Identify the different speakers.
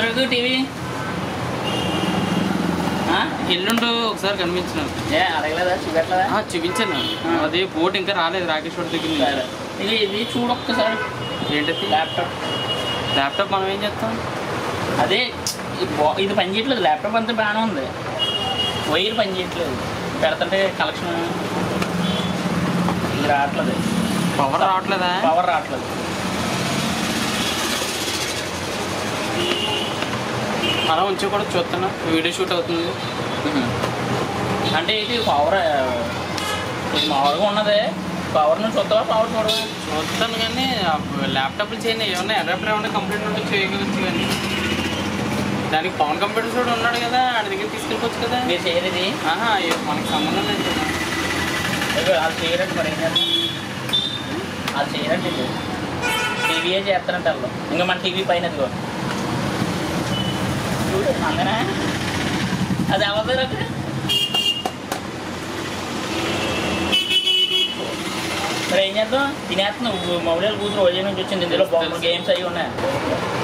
Speaker 1: Raghu TV
Speaker 2: ఎల్లుండు ఒకసారి కనిపించినాను.
Speaker 1: అడగలేదా? చూపెట్టలేదా?
Speaker 2: చూపించాను. అది బోట్ ఇంకా రాలేదు రాకేష్ వాడి దగ్గర.
Speaker 1: ఇది చూడు ఒక్కసారి.
Speaker 2: ఏంటది? ల్యాప్టాప్ మనం ఏం చేస్తాం?
Speaker 1: అదే ఇది పని చేయట్లేదు. ల్యాప్టాప్ అంతా బాగానే ఉంది, వైర్ పని చేయట్లేదు. పెడతంటే కలెక్షన్ ఇది రావట్లేదు.
Speaker 2: పవర్ రావట్లేదా?
Speaker 1: పవర్ రావట్లేదు.
Speaker 2: అలా ఉంచి కూడా చూస్తున్నా, వీడియో షూట్ అవుతుంది.
Speaker 1: అంటే ఇది పవర్ ఇది మామూలుగా ఉన్నదే. పవర్ నుంచి చూస్తావా? పవర్ చూడవా?
Speaker 2: చూస్తాను కానీ ల్యాప్టాప్లు చేయండి ఏమన్నా అడాప్టర్ ఏమన్నా కంప్లీట్ ఉంటే చేయగలచ్చు. కానీ దానికి పవన్ కంప్యూటర్స్ కూడా ఉన్నాడు కదా, ఆడి దగ్గర తీసుకెళ్ళిపోవచ్చు కదా.
Speaker 1: మీరు చేయలేదు?
Speaker 2: మనకి సంబంధం లేదు.
Speaker 1: వాళ్ళు చేయరండి, మరి ఏం చేస్తాం? వాళ్ళు చేయరండి. టీవీయే చేస్తారంట వాళ్ళు. ఇంకా మన టీవీ పైన అదిగో చూడు మంగనా, అది ఎవరు అక్కడ? మరి ఏం చేద్దాం? తినేస్తున్నావు. మొబైల్ కూతురు రోజు నుంచి వచ్చింది. ఇందులో బొమ్మలు గేమ్స్ అవి ఉన్నాయి.